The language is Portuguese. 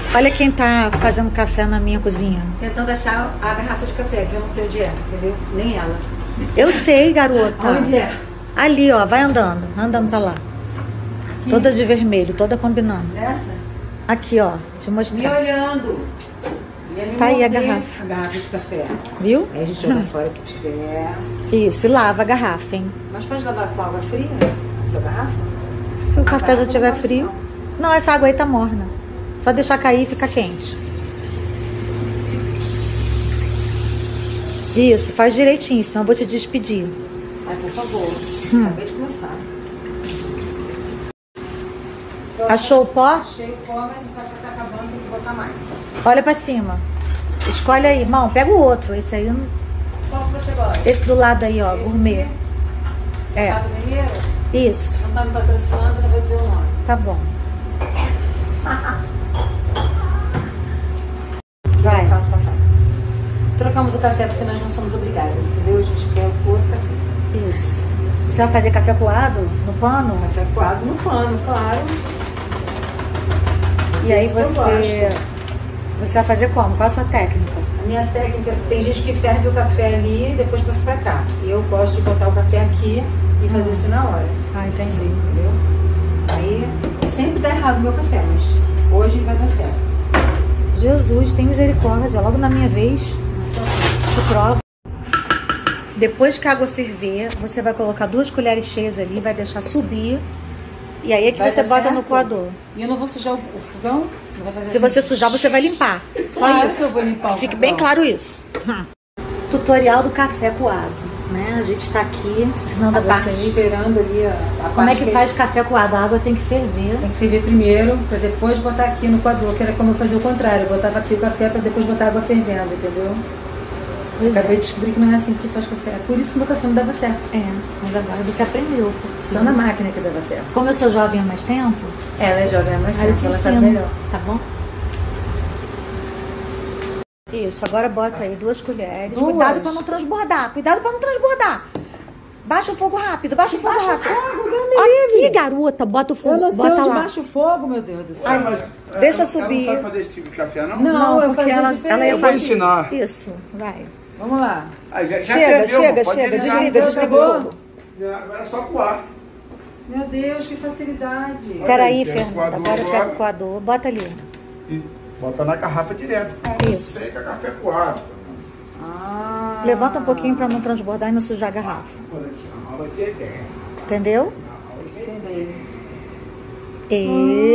Olha quem tá fazendo café na minha cozinha. Tentando achar a garrafa de café, que eu não sei onde é, entendeu? Nem ela. Eu sei, garota. Onde é? Ali, ó, vai andando. Andando pra lá. Aqui? Toda de vermelho, toda combinando. Essa? Aqui, ó. Te Me mostrar. olhando. Ia me Tá aí a morder garrafa. A garrafa de café. Viu? Aí a gente joga fora o que tiver. Isso, e lava a garrafa, hein? Mas pode lavar com água fria? A sua garrafa? Se o café já estiver não frio. pode, Não, essa água aí tá morna. Só deixar cair e ficar quente. Isso, faz direitinho, senão eu vou te despedir. Ai, por favor. Acabei de começar. Achou o pó? Achei o pó, mas o café tá acabando, tem que botar mais. Olha pra cima. Escolhe aí. Irmão, pega o outro. Esse aí, Qual que você gosta? esse do lado aí, ó, gourmet. É. Cercado Mineiro? Isso, Não tá me patrocinando, não vou dizer o nome. tá bom. Vai. Eu faço passar. Trocamos o café porque nós não somos obrigadas, entendeu? A gente quer o outro café. Isso. Você vai fazer café coado no pano? Café coado no pano, claro. E aí Esse que eu você vai fazer como? Qual a sua técnica? A minha técnica, tem gente que ferve o café ali e depois passa pra cá. Eu gosto de botar o café aqui e fazer isso na hora. Ah, entendi. Entendeu? Aí sempre dá errado o meu café, mas hoje vai dar certo. Jesus, tem misericórdia. Logo na minha vez, te provo. Depois que a água ferver, você vai colocar 2 colheres cheias ali, vai deixar subir. E aí é que Vai você dar bota certo? no coador. E eu não vou sujar o fogão? Não vai fazer Se você sujar, você vai limpar. Só Claro isso. que eu vou limpar o Fique fogão. bem claro isso. Tutorial do café coado, né? A gente tá aqui ensinando A a parte vocês esperando ali a como é parte que faz café coado. A água tem que ferver. Tem que ferver primeiro, pra depois botar aqui no coador, que era como eu fazia o contrário. Eu botava aqui o café pra depois botar a água fervendo, entendeu? Pois é. Acabei de descobrir que não é assim que se faz café. Por isso que o meu café não dava certo. É, mas agora você aprendeu. Só na máquina que dava certo. Como eu sou jovem há mais tempo, Ela é jovem há mais aí eu tempo, te ela sabe ensino, melhor. tá bom? Isso, agora bota aí 2 colheres. 2? Cuidado pra não transbordar, cuidado pra não transbordar. Baixa o fogo rápido, baixa o fogo Baixa o rápido. fogo, Deus me Aqui, garota, bota o fogo, Eu não sei bota onde lá. baixa o fogo, meu Deus do céu. Aí, Mas deixa ela subir. não sabe fazer esse tipo de café, não? Não, eu porque fazia ela diferente. ia Eu vou fazer. ensinar. Isso, vai. Vamos lá. Ah, já Chega, ferveu, chega, pode chega, desligar. desliga, desliga o Acabou? fogo. Agora é só coar. Meu Deus, que facilidade. Olha Peraí, aí, tem o Fernanda, coador agora pega agora. o coador, bota ali. E bota na garrafa direto. Isso. Isso aí que é café coado. Ah. Levanta um pouquinho pra não transbordar e não sujar a garrafa. Olha aqui, a aula aqui é ideia. Entendeu? A aula aqui é ideia. Ah,